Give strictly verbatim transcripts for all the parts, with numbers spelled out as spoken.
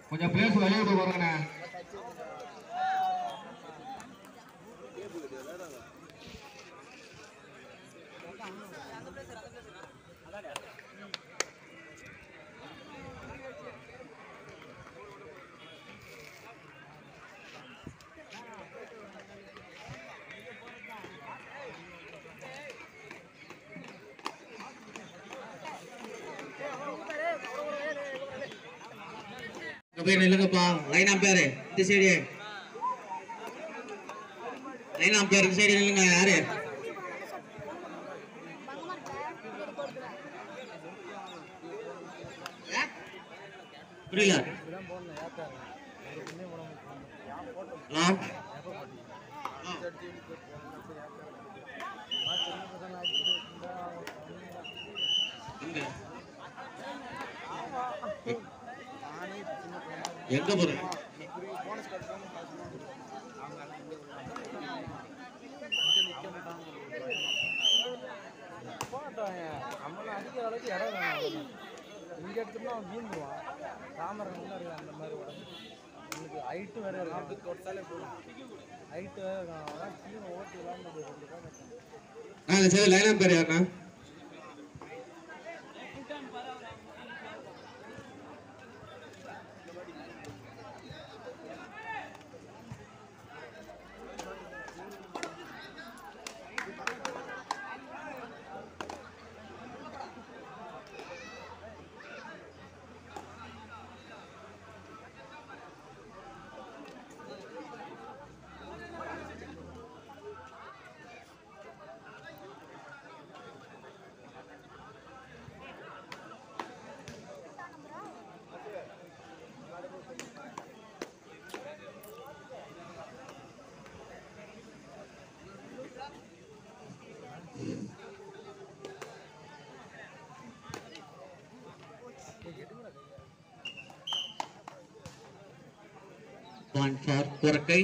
கொஞ்சம் பிளேஸ் வெளியே விட்டு போறங்கண்ணே. நில்லுங்கப்பா. லைன் அம்பையர் இந்த சைடு, லைன் அம்பையர் இந்த சைடு நில்லுங்க. யாரு புரியல? எங்க போற? அடிக்கிற அளவுக்கு இடம் வேணும். இங்க எடுத்துனா அவன் வீழ்ந்துருவான். தாமரை அந்த மாதிரி உடம்பு உங்களுக்கு ஹைட்டு வேற இருக்கு. தொட்டாலே போதும். ஹைட்டு வேற இருக்கும். கீழே ஓட்டி விளாண்டு சரி. லைனா பேர் யாருண்ணா? One for Korakai.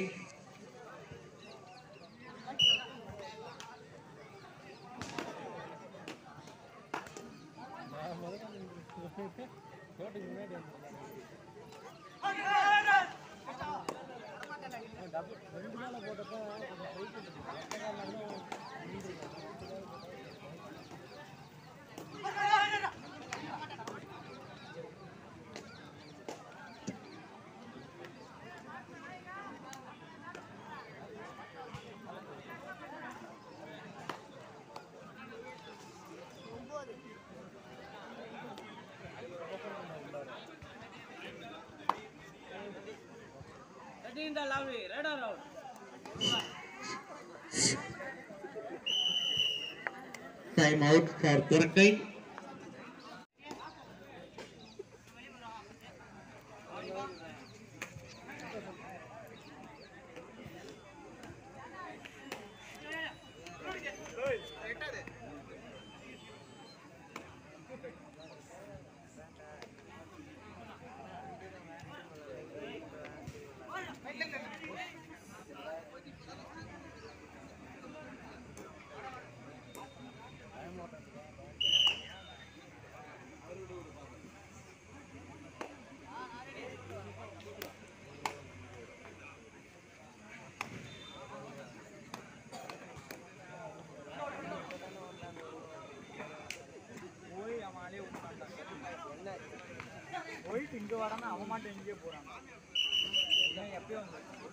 Time out for Korakai. போயிட்டு இங்க வரானா அவன் மாட்டேன் எங்கேயே போறான். எப்பயும்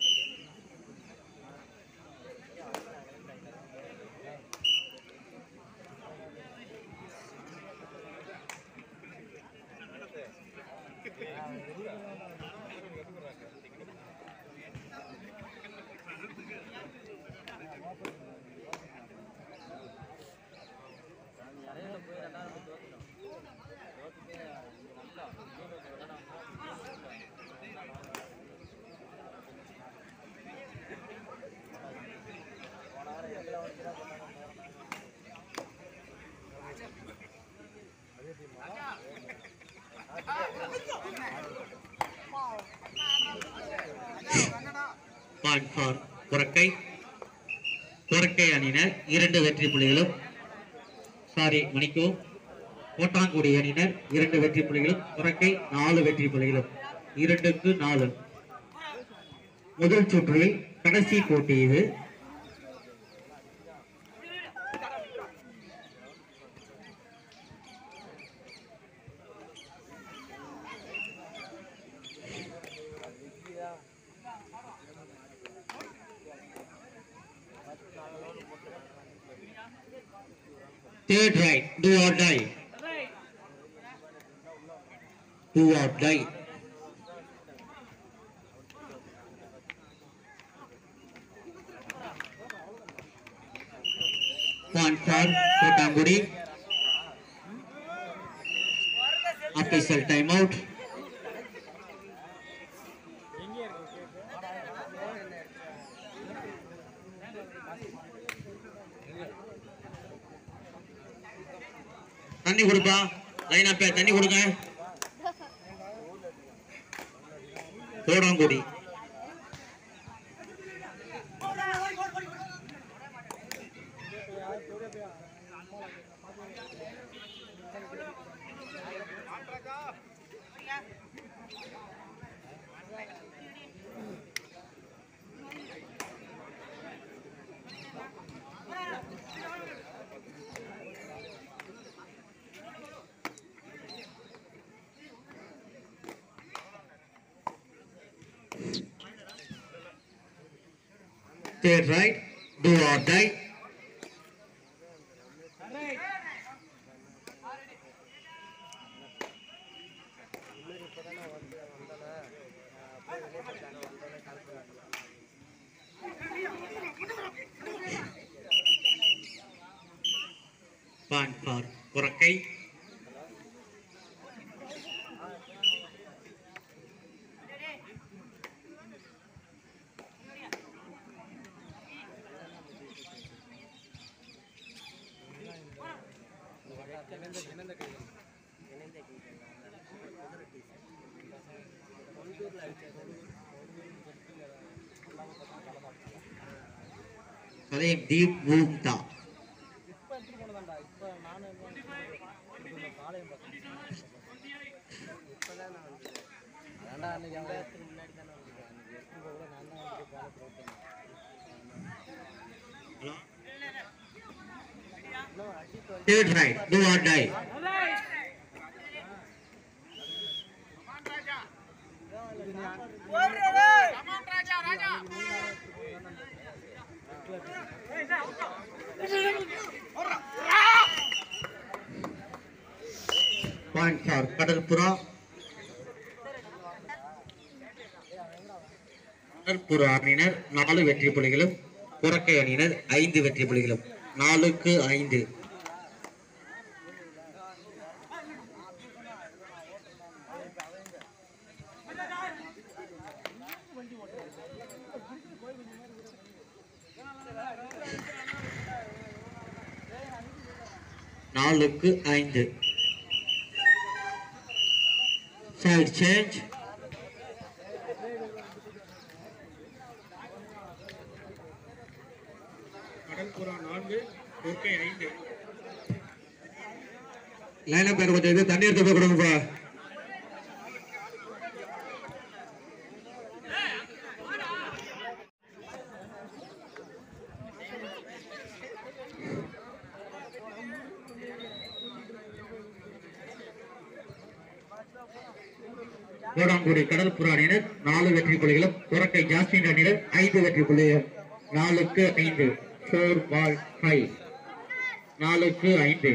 Point for Korakai. Korakai அணியினர் இரண்டு வெற்றி புள்ளிகளும், சாரி மணிக்கு கோட்டாங்குடி அணியினர் இரண்டு வெற்றி புள்ளிகளும், Korakai நாலு வெற்றி புள்ளிகளும். இரண்டுக்கு நாலு. முதல் சுற்றில் கடைசி போட்டி இது. Third right, do or die. Do or die. Point for Kotambudi. Official timeout. தண்ணி கொடுப்பா, லைன் அப்ப தண்ணி கொடுங்க. தோடாங்குடி Third right, do or die. Point for Korakai. Salim Deep Mumta. Third right, do or die. Point for Kadalpura. கடற்புற அணியினர் நாலு வெற்றி புள்ளிகளும் குரக்கை அணியினர் ஐந்து வெற்றி புள்ளிகளும். நாலுக்கு ஐந்து. நாலுக்கு ஐந்து. Side change. கடற்புறா நான்கு, குரக்கை ஐந்து. லைன் அப் கொஞ்சம் இது தண்ணி எடுத்து போய் கொடுங்கப்பா. கோடாங்குடி கடற்புற அணியினர் நாலு வெற்றி புள்ளிகளும் குரக்கை ஜாஸ்மின் அணியினர் ஐந்து வெற்றி புள்ளிகளும். நாலுக்கு ஐந்து. Four ball five. நாலுக்கு ஐந்து.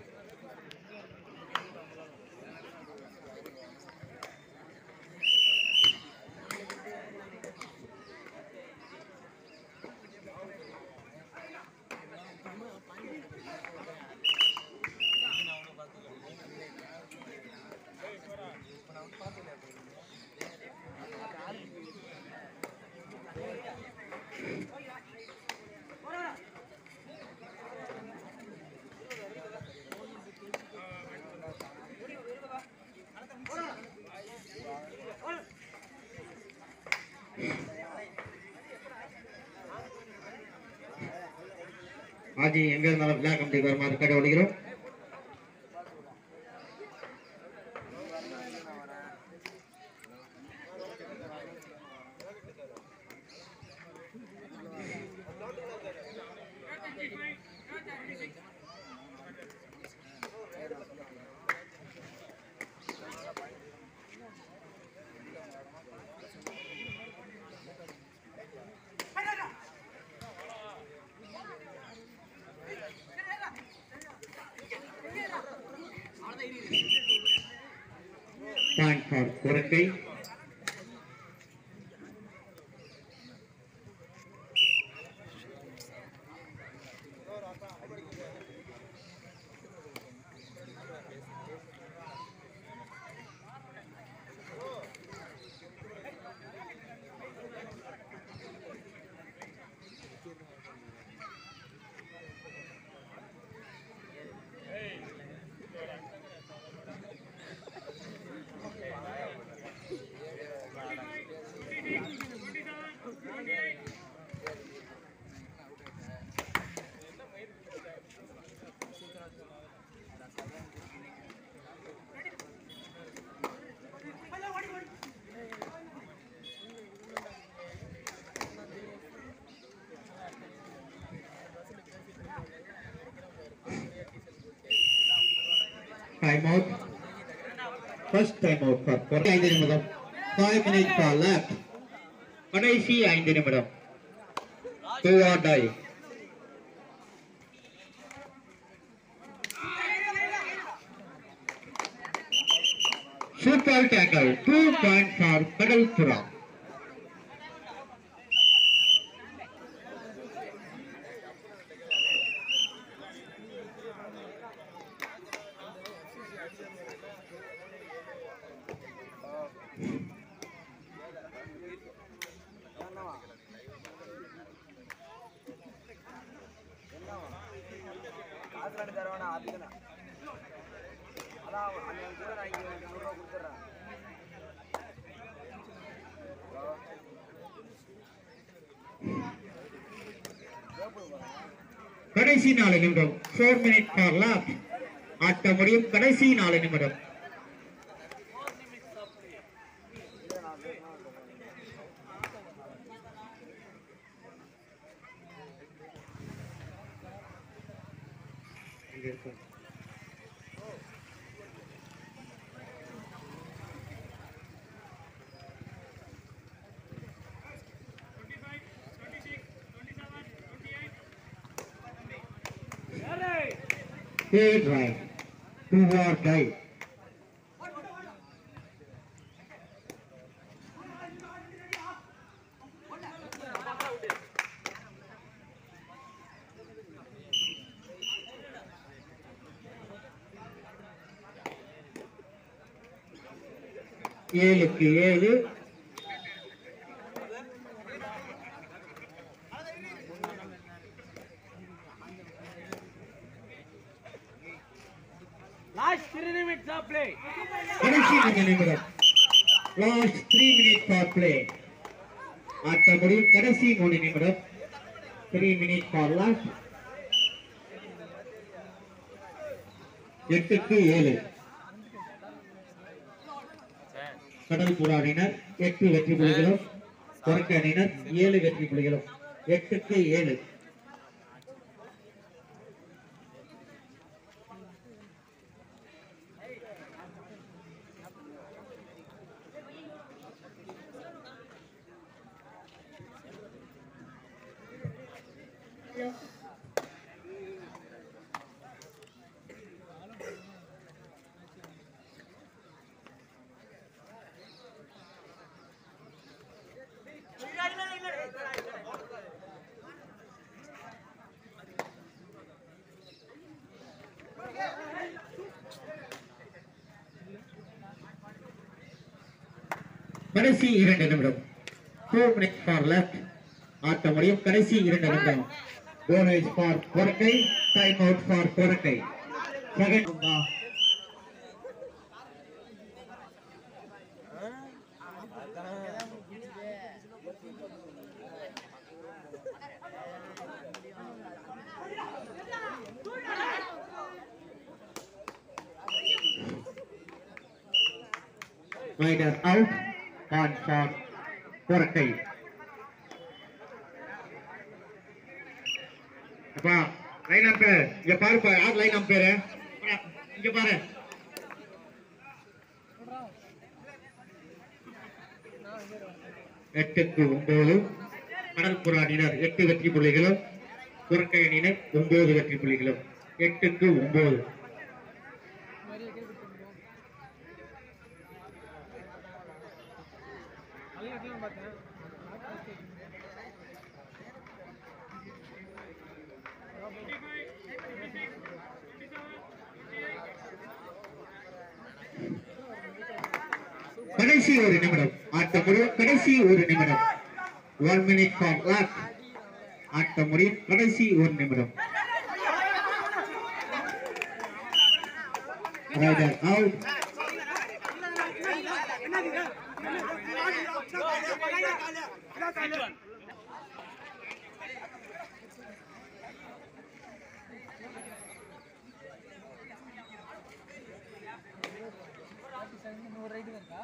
ஆஜி எங்க இருந்தாலும் விழா கமிட்டி வருமாறு கேட்டுக்கொள்கிறோம். for Korakai. Time out. First time out for Korakai. ஐந்து நிமிடம். Five minutes for left. கடைசி ஐந்து நிமிடம். Do or die. Super tackle. Two points for Kadalpura. கடைசி நாலு நிமிடம். four minutes for lap. ஆட்ட முடியும் கடைசி நாலு நிமிடம். Third right. Do or die. ஏழுக்கு ஏழு. Last three minutes of play. கடைசி மூன்று நிமிடம். Last three minutes for play. ஆட்ட முடியும் கடைசி மூன்று நிமிடம். three minutes for last. எட்டுக்கு ஏழு. கடல்புறா அணியினர் எட்டு வெற்றி புள்ளிகளும் கொரக்கை அணியினர் ஏழு வெற்றி புள்ளிகளும். எட்டுக்கு ஏழு. கடைசி இரண்டு நிமிடம். four minutes for left. ஆட்ட முடியும் கடைசி இரண்டு நிமிடம். bonus for கொரக்கை. time out for கொரக்கை. second rider out. Point for கொரக்கை. அப்பா லைன் அம்பையர் இங்க பாருப்பா. யார் லைன் அம்பையர்? இங்க பாரு. எட்டுக்கு ஒன்பது. கடல்புறா அணியினர் எட்டு வெற்றி புள்ளிகளும் கொரக்கை அணியினர் ஒன்பது வெற்றி புள்ளிகளும். எட்டுக்கு ஒன்பது. ஹைலைட்லாம் பார்த்தேன். கடைசி ஒரு நிமிடம் ஆட்டம் முடியும். கடைசி ஒரு நிமிடம். One minute for lock. ஆட்டம் முடியும். கடைசி ஒரு நிமிடம். Raider out. ஒரு ரைடு இருக்கா?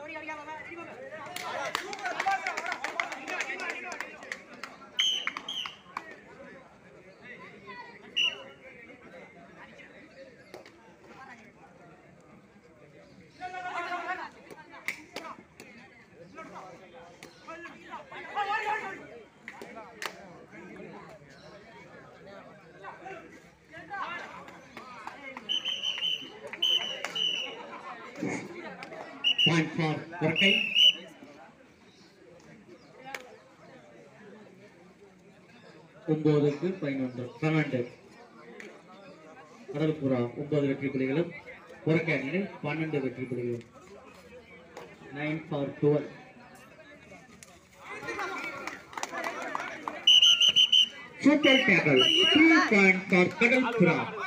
Point for Korakai. ஒன்பதுக்கு பதினொன்று பன்னெண்டு. கடல்புறா ஒன்பது வெற்றி புள்ளிகளும் கொரக்கை அணியினர் பன்னெண்டு வெற்றி புள்ளிகளும். Nine for twelve. Super tackle. Two point for கடல்புறா.